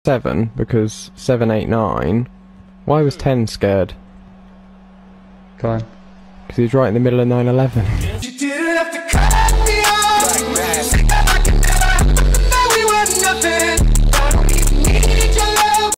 7 because 7, 8, 9. Why was 10 scared? Go on. Because he's right in the middle of 9/11.